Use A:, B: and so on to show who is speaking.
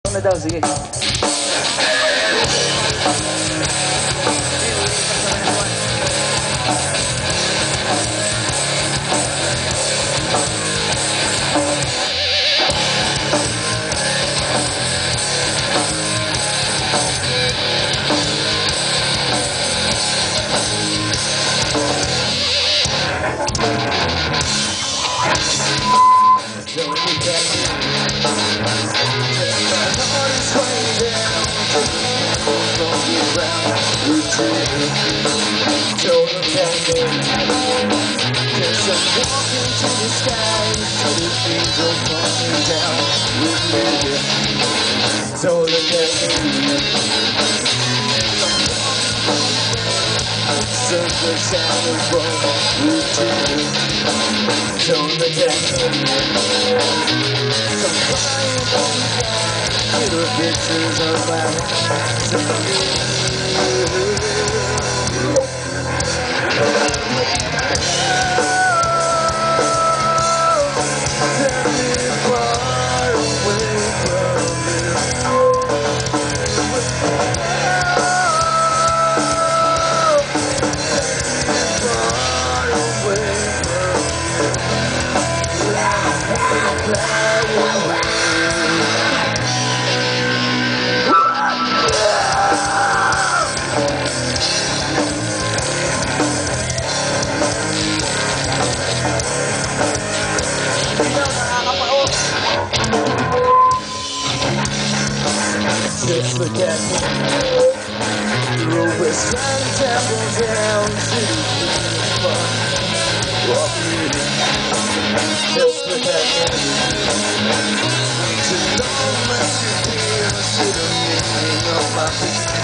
A: na daw, sige.
B: Just look at me. You're always trying to travel down to the fun. Just look at me. To know much you feel, should have been on my feet.